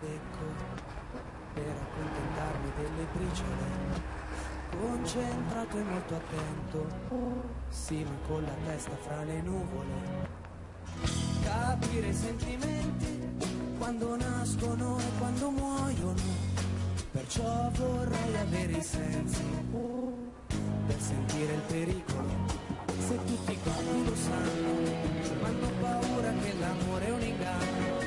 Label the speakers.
Speaker 1: becco per accontentarmi delle briciole. Concentrato e molto attento, sì ma con la testa fra le nuvole. Capire i sentimenti quando nascono e quando muoiono, perciò vorrei avere i sensi per sentire il pericolo. Se tutti quanti lo sanno, ma hanno paura che l'amore è un inganno,